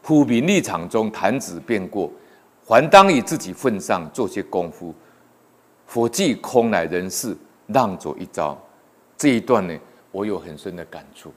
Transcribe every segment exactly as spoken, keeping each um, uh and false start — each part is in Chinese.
夫名利场中，弹指便过，还当以自己份上做些功夫。佛既空来人世，让走一遭。这一段呢，我有很深的感触。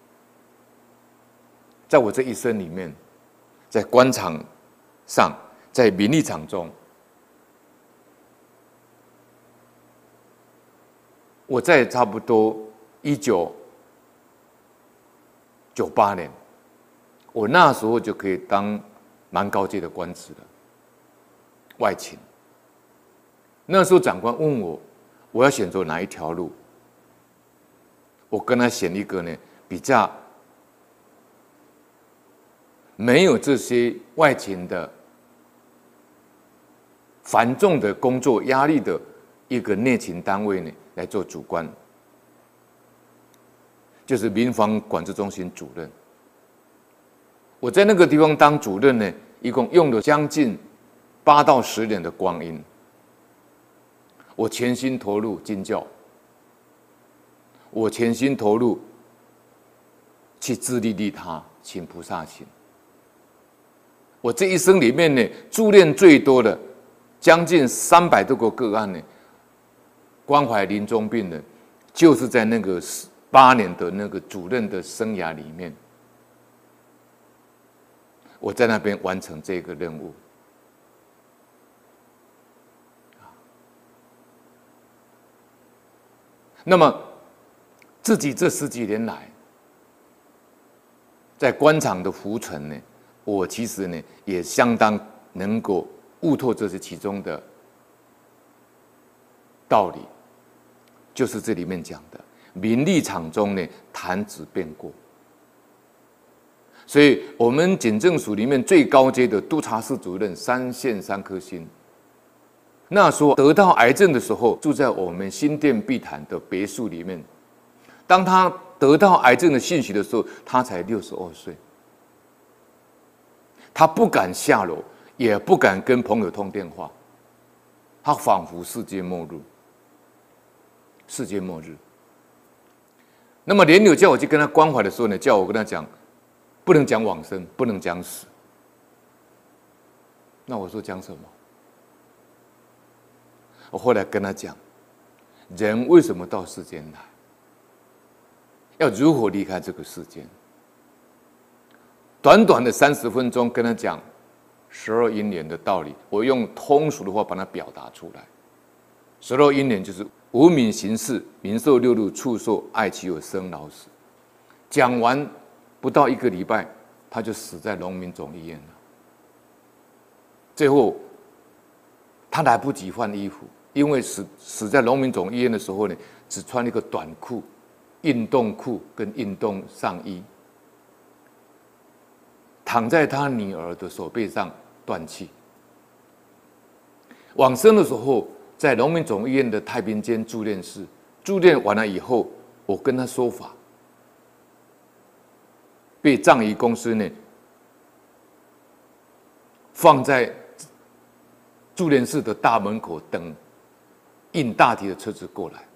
在我这一生里面，在官场上，在名利场中，我在差不多一九九八年，我那时候就可以当蛮高阶的官职了，外勤。那时候长官问我，我要选择哪一条路？我跟他选一个呢，比较没有这些外勤的繁重的工作压力的一个内勤单位呢，来做主官，就是民防管制中心主任。我在那个地方当主任呢，一共用了将近八到十年的光阴。我全心投入经教，我全心投入去自利利他，请菩萨行。我这一生里面呢，助念最多的将近三百多个个案呢，关怀临终病人，就是在那个八年的那个主任的生涯里面，我在那边完成这个任务。那么自己这十几年来，在官场的浮沉呢，我其实呢也相当能够悟透这是其中的道理，就是这里面讲的名利场中呢，弹指便过。所以，我们警政署里面最高阶的督察室主任，三线三颗星。那时候得到癌症的时候，住在我们新店碧潭的别墅里面。当他得到癌症的信息的时候，他才六十二岁。他不敢下楼，也不敢跟朋友通电话，他仿佛世界末日。世界末日。那么莲友叫我去跟他关怀的时候呢，叫我跟他讲，不能讲往生，不能讲死。那我说讲什么？我后来跟他讲，人为什么到世间来？要如何离开这个世间？短短的三十分钟跟他讲十二因缘的道理，我用通俗的话把它表达出来。十二因缘就是无名行识、名受六路、触受爱其有生老死。讲完不到一个礼拜，他就死在农民总医院了。最后他来不及换衣服，因为死死在农民总医院的时候呢，只穿一个短裤、运动裤跟运动上衣，躺在他女儿的手背上断气。往生的时候，在农民总医院的太平间住院室，住院完了以后，我跟他说法，被葬仪公司呢放在住院室的大门口等印大体的车子过来。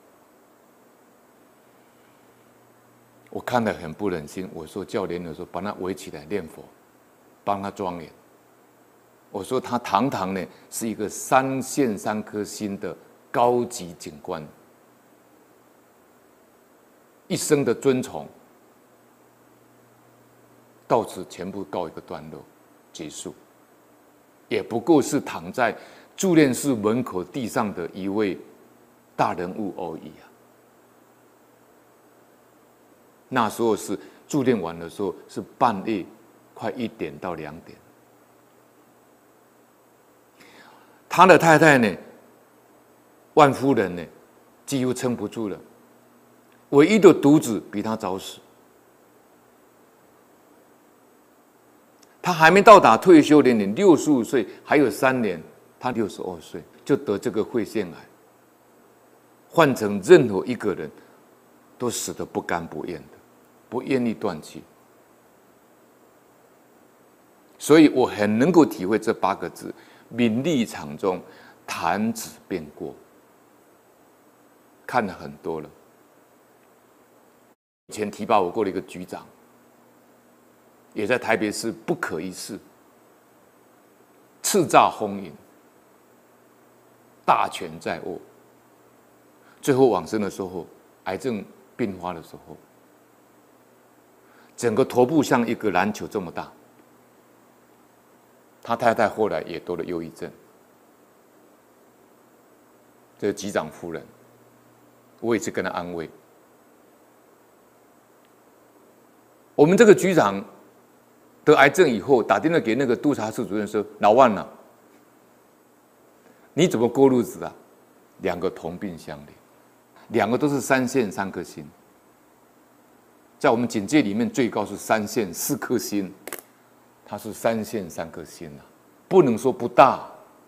我看得很不忍心，我说叫莲友说把他围起来念佛，帮他庄严。我说他堂堂呢是一个三线三颗星的高级警官，一生的尊崇到此全部告一个段落结束，也不过是躺在住院室门口地上的一位大人物而已啊。那时候是住院完的时候是半夜快一点到两点。他的太太呢，万夫人呢，几乎撑不住了，唯一的独子比他早死。他还没到达退休年龄，六十五岁，还有三年，他六十二岁就得这个肺腺癌。换成任何一个人，都死得不甘不愿的，不愿意断气。所以我很能够体会这八个字：名利场中，弹指便过。看了很多了。以前提拔我过的一个局长， 也在台北市不可一世，叱咤风云，大权在握。最后往生的时候，癌症病发的时候，整个头部像一个篮球这么大。他太太后来也得了忧郁症，这个局长夫人，我也是跟他安慰。我们这个局长得癌症以后，打电话给那个督察室主任说：“老万啊，你怎么过日子啊？”两个同病相怜，两个都是三线三颗星，在我们警界里面最高是三线四颗星。他是三线三颗星啊，不能说不大。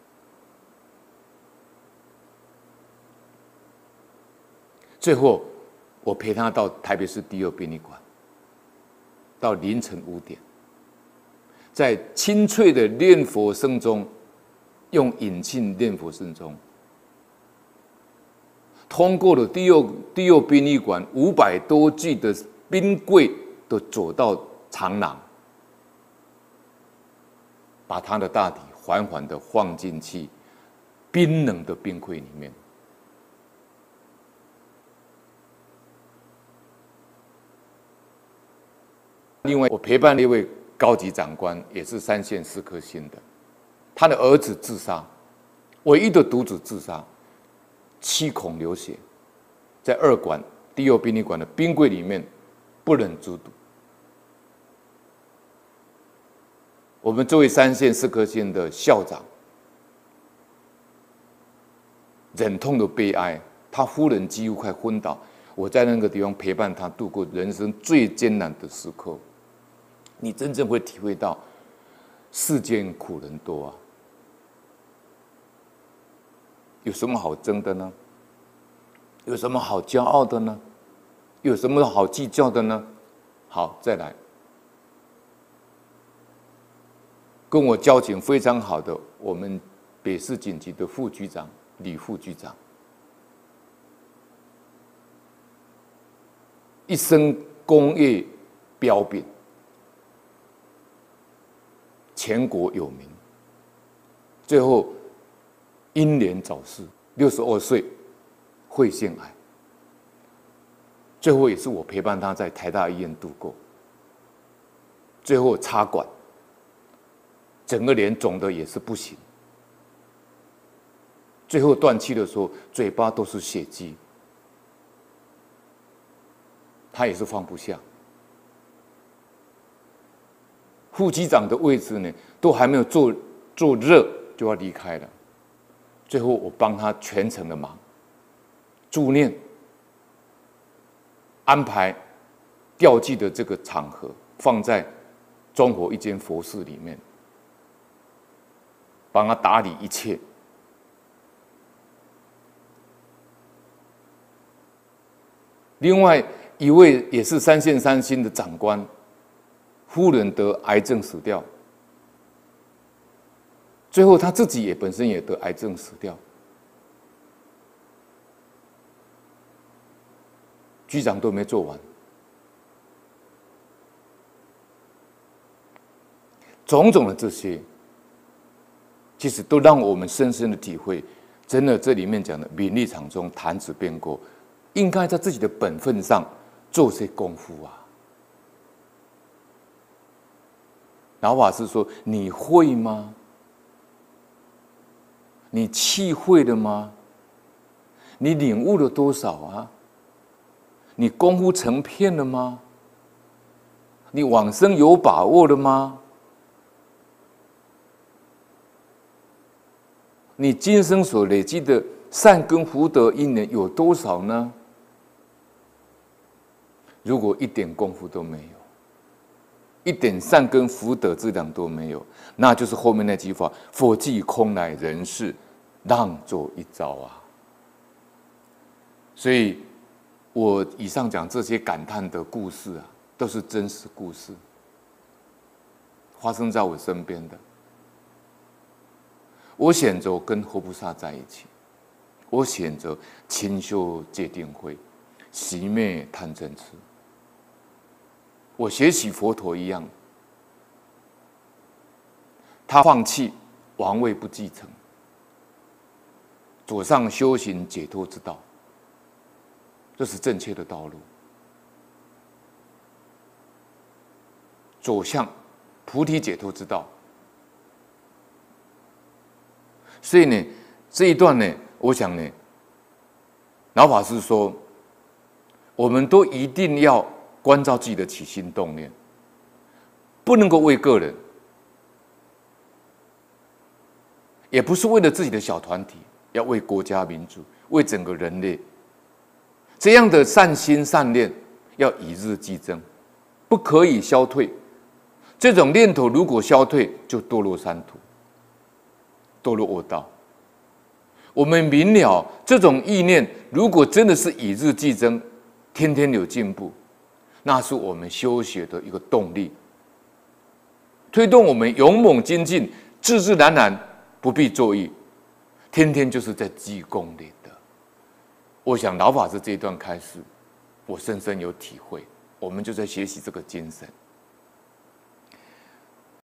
最后，我陪他到台北市第二殡仪馆，到凌晨五点，在清脆的念佛声中，用引磬念佛声中，通过了第二第二殡仪馆五百多具的冰柜，都走到长廊。把他的大体缓缓地放进去冰冷的冰柜里面。另外，我陪伴了一位高级长官，也是三线四颗星的，他的儿子自杀，唯一的独子自杀，七孔流血，在二馆第二殡仪馆的冰柜里面不忍卒睹。我们这位三线四颗星的校长，忍痛的悲哀，他夫人几乎快昏倒。我在那个地方陪伴他度过人生最艰难的时刻。你真正会体会到，世间苦人多啊，有什么好争的呢？有什么好骄傲的呢？有什么好计较的呢？好，再来。跟我交情非常好的我们北市警局的副局长李副局长，一生功业彪炳，全国有名，最后英年早逝，六十二岁，肺腺癌，最后也是我陪伴他在台大医院度过，最后插管。整个脸肿的也是不行，最后断气的时候，嘴巴都是血迹，他也是放不下。副局长的位置呢，都还没有做做热就要离开了，最后我帮他全程的忙，助念，安排吊祭的这个场合放在中和一间佛寺里面。帮他打理一切。另外一位也是三线三星的长官，夫人得癌症死掉，最后他自己也本身也得癌症死掉。局长都没做完，种种的这些。其实都让我们深深的体会，真的这里面讲的名利场中弹指变过，应该在自己的本分上做些功夫啊。老法师说：“你会吗？你气会了吗？你领悟了多少啊？你功夫成片了吗？你往生有把握了吗？你今生所累积的善根福德因缘有多少呢？如果一点功夫都没有，一点善根福德质量都没有，那就是后面那句话：佛即空来人世，让做一遭啊。所以，我以上讲这些感叹的故事啊，都是真实故事，发生在我身边的。我选择跟佛菩萨在一起，我选择清修戒定慧，熄灭贪嗔痴。我学习佛陀一样， 他放弃王位不继承，走上修行解脱之道，这是正确的道路，走向菩提解脱之道。所以呢，这一段呢，我想呢，老法师说，我们都一定要关照自己的起心动念，不能够为个人，也不是为了自己的小团体，要为国家民族，为整个人类。这样的善心善念要以日俱增，不可以消退。这种念头如果消退，就堕落三途，堕落恶道。我们明了这种意念，如果真的是以日俱增，天天有进步，那是我们修学的一个动力，推动我们勇猛精进，自自然然不必作意，天天就是在积功累德。我想老法师这一段开示，我深深有体会，我们就在学习这个精神。